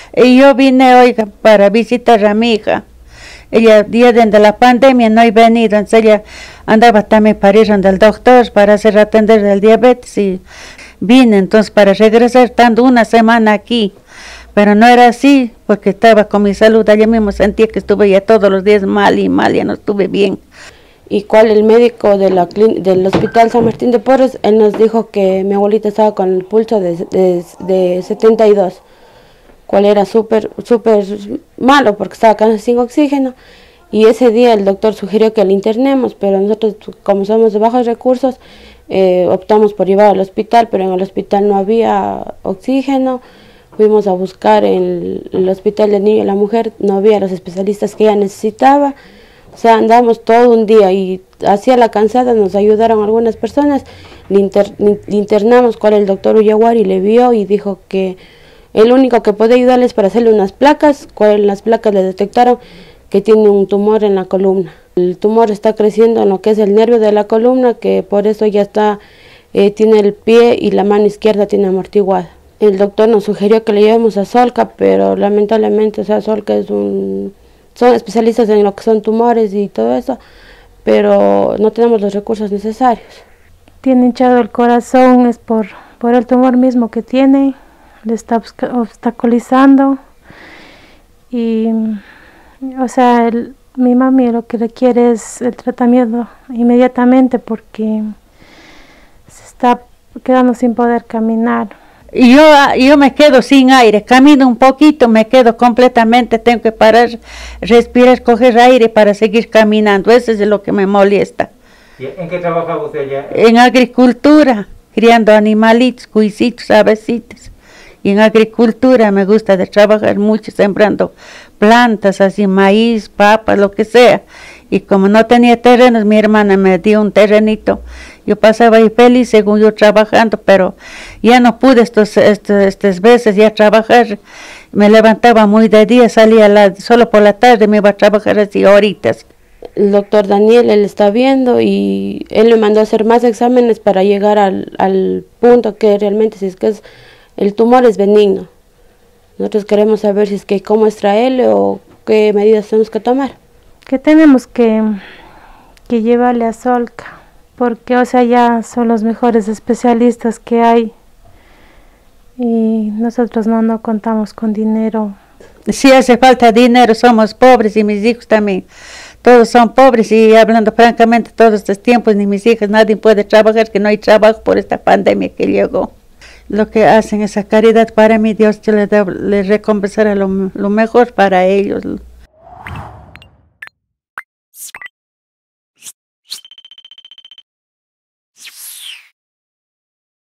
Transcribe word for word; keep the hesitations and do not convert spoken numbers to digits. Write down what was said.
Y yo vine hoy para visitar a mi hija. Ella, día de la pandemia, no he venido, entonces ella andaba también para ir donde el doctor para hacer atender el diabetes y vine entonces para regresar estando una semana aquí. Pero no era así, porque estaba con mi salud, allá mismo sentía que estuve ya todos los días mal y mal, ya no estuve bien. Y cual el médico de la del Hospital San Martín de Porres, él nos dijo que mi abuelita estaba con el pulso de, de, de setenta y dos, cual era súper súper malo porque estaba casi sin oxígeno. Y ese día el doctor sugirió que la internemos, pero nosotros, como somos de bajos recursos, eh, optamos por llevar al hospital, pero en el hospital no había oxígeno. Fuimos a buscar en el hospital del niño y la mujer, no había los especialistas que ella necesitaba. O sea, andamos todo un día y hacia la cansada nos ayudaron algunas personas. Le, inter, le internamos con el doctor Uyaguari, le vio y dijo que el único que puede ayudarles para hacerle unas placas, con las placas le detectaron que tiene un tumor en la columna. El tumor está creciendo en lo que es el nervio de la columna, que por eso ya está, eh, tiene el pie y la mano izquierda tiene amortiguada. El doctor nos sugirió que le llevemos a Solca, pero lamentablemente, o sea, Solca es un... son especialistas en lo que son tumores y todo eso, pero no tenemos los recursos necesarios. Tiene hinchado el corazón, es por, por el tumor mismo que tiene, le está obstaculizando y, o sea, el, mi mami lo que requiere es el tratamiento inmediatamente porque se está quedando sin poder caminar. Y yo, yo me quedo sin aire, camino un poquito, me quedo completamente, tengo que parar, respirar, coger aire para seguir caminando, eso es lo que me molesta. ¿Y en qué trabaja usted allá? En agricultura, criando animalitos, cuisitos, avecitos. Y en agricultura me gusta de trabajar mucho, sembrando plantas, así maíz, papas, lo que sea. Y como no tenía terrenos, mi hermana me dio un terrenito. Yo pasaba ahí feliz según yo trabajando, pero ya no pude estos, estos, estas veces ya trabajar. Me levantaba muy de día, salía la, solo por la tarde, me iba a trabajar así horitas. El doctor Daniel, él está viendo y él me mandó a hacer más exámenes para llegar al, al punto que realmente si es que es, el tumor es benigno. Nosotros queremos saber si es que cómo extraerle o qué medidas tenemos que tomar. Que tenemos que, que llevarle a Solca, porque o sea ya son los mejores especialistas que hay y nosotros no, no contamos con dinero. Si hace falta dinero, somos pobres y mis hijos también. Todos son pobres y hablando francamente todos estos tiempos, ni mis hijas, nadie puede trabajar, que no hay trabajo por esta pandemia que llegó. Lo que hacen esa caridad para mí, Dios les, les recompensará lo, lo mejor para ellos.